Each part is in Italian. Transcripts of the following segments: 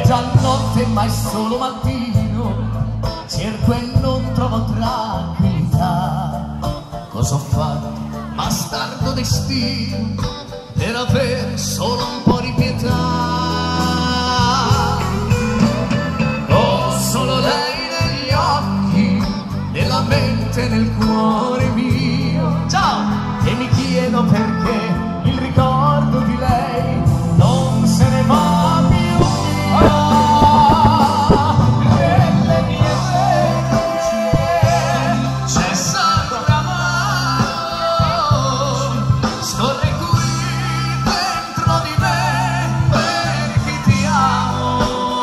già notte ma è solo mattino, cerco e non trovo tranquillità. Cosa ho fatto, bastardo destino, per avere solo un po' di pietà? Ho solo lei negli occhi, nella mente, nel cuore mio. Ciao! E mi chiedo perché il ricordo di lei non se ne va più via. Nelle mie vene c'è sangue amaro, scorre qui dentro di me perché ti amo.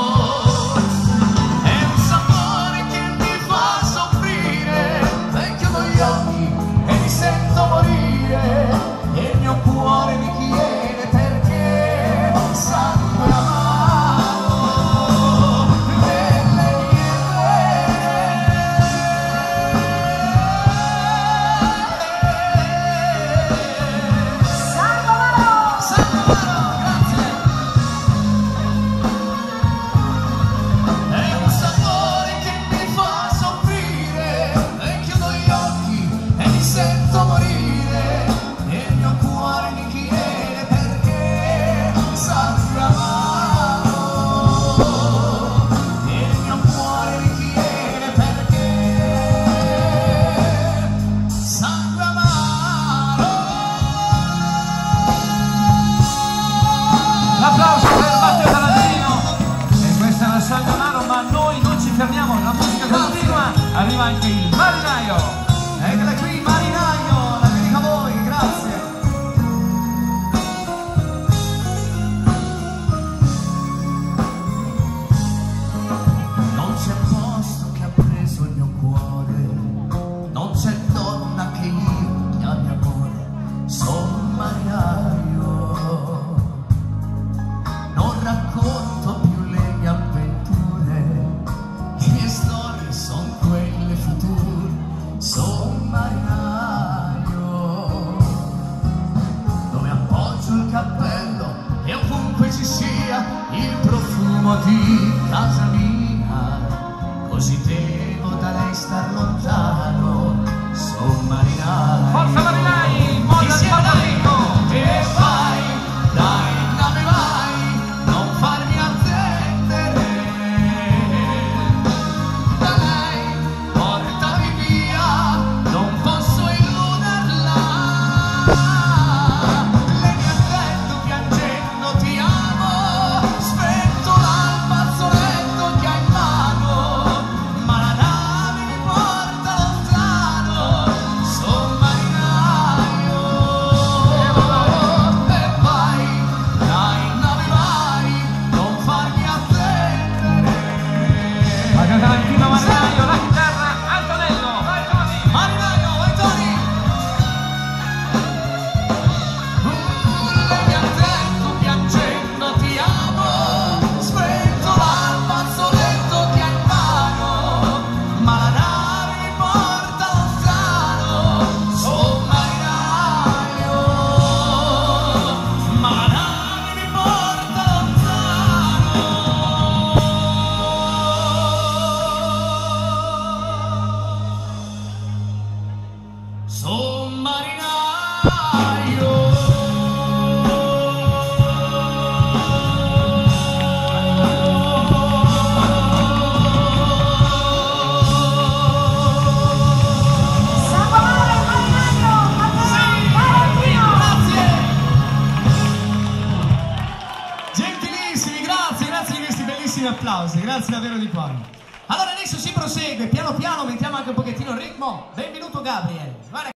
È un sapore che mi fa soffrire, e chiudo gli occhi e mi sento morire, e il mio cuore mi chiede perché sangue amaro nelle mie vene. Sangue amaro, grazie. È un sapore che mi fa soffrire, e chiudo gli occhi e mi sento morire, e il mio cuore mi chiede perché sangue amaro. E il mio cuore mi chiede perché sangue amaro. L'applauso per Matteo Tarantino. E questa è la Sangue Amaro, ma noi non ci fermiamo, la musica continua. Arriva anche il marinaio. Eccola qui, marinaio, la dedico a voi, grazie. Non c'è posto che ha preso il mio cuore, non c'è donna che io chiami amore, sono un marinaio. Non racconto più le mie avventure, le mie storie sono quelle future, sono un marinaio. Dove appoggio il cappello e ovunque ci sia il profumo di casa mia, così devo da lei star lontano, sono un marinaio. Forza marinai, molla il Fabbrico. E vai, dai, nave vai, non farmi attendere. Da lei, portami via, non posso illuderla. Le mi attendo piangendo, ti amo, sventola il fazzoletto che hai in mano, ma la nave mi porta lontano, sono marinaio. E vai, dai, nave vai, non farmi attendere. La Tarantino marinaio, la chitarra Antonello. Vai Tony. Marinaio, vai Tony! Le mi attendo piangendo, ti amo, sventola il fazzoletto che hai in mano, ma la nave mi porta lontano, sono marinaio, ma la nave mi porta lontano. Sono marinaio. Sangue amaro, marinaio, Matteo Tarantino. Grazie. Gentilissimi, grazie di questi bellissimi applausi, grazie davvero di cuore. Allora adesso si prosegue, piano piano mettiamo anche un pochettino il ritmo. Benvenuto Gabriel. Guarda